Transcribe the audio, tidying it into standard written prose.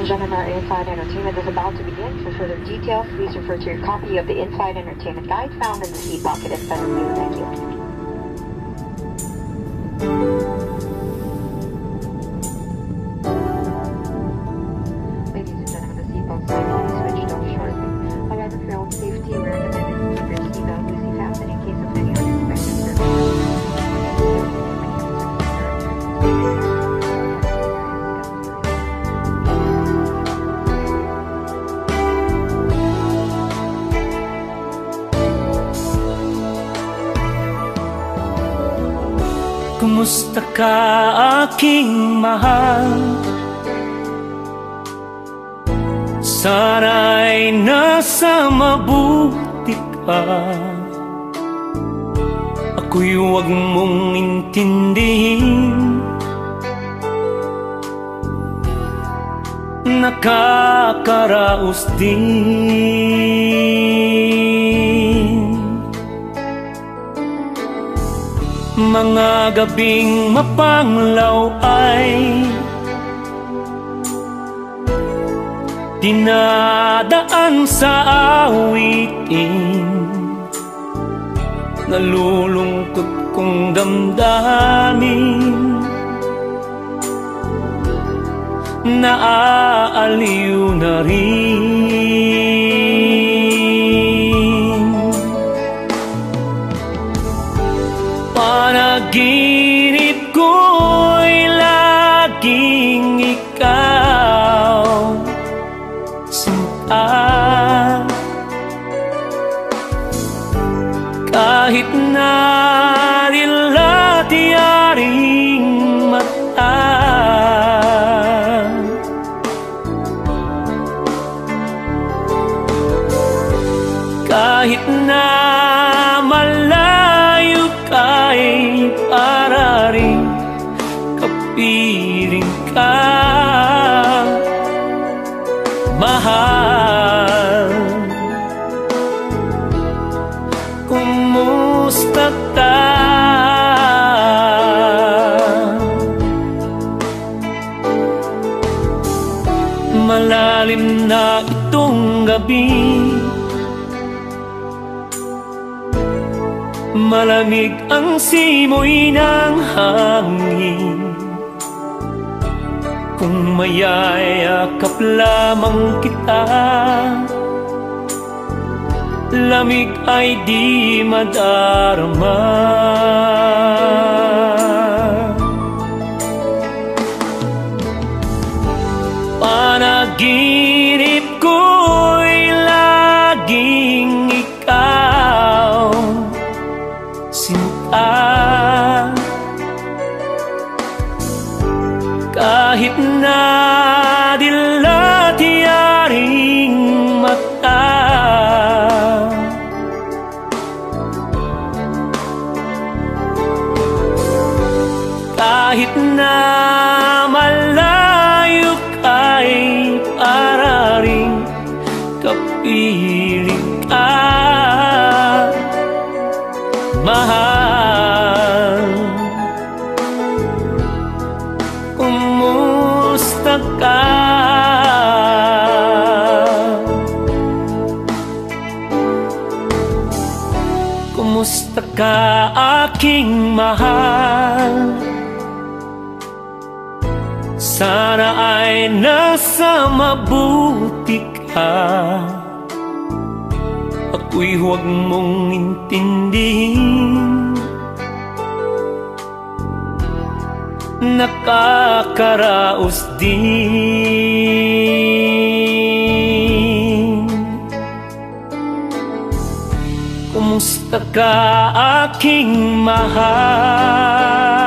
and gentlemen, our in-flight entertainment is about to begin. For further details, please refer to your copy of the in-flight entertainment guide found in the seat pocket in front of you. Thank you. Ladies and gentlemen, the seatbelt sign will be switched off shortly. However, for your own safety, we recommend that you keep your seatbelt loosely fastened in case of any unexpected circumstances. Kumusta ka, aking mahal? Sana'y nasa mabuti ka. Ako'y huwag mong intindihin, nakakaraos din. Mga gabing mapanglaw ay dinadaan sa awitin. Nalulungkot kong damdamin, naaaliw na rin. Panaginip ko'y laging ikaw, sinta. Kahit na dilat-yaring mata, kahit na malayo ka'y para rin kapiling ka, mahal. Kumusta ka? Malalim na itong gabi, malamig ang simoy ng hangin. Kung mayayakap lamang kita, lamig ay di madarama. Panaginip ko'y laging ikaw, sinta. Kahit na dilat-yaring mata, kahit na malayo ka'y para rin kapiling ka, mahal. Kumusta ka? Kumusta ka, aking mahal? Sana ay nasa mabuti ka. Ako'y huwag mong intindihin, nakakaraos din. Kumusta ka, aking mahal?